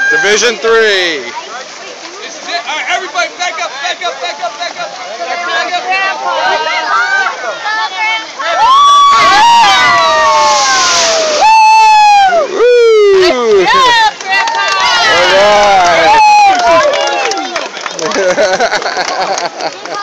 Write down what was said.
Division 3. This is it. All right, everybody, back up, back up, back up, back up. Back up. Woo! All right.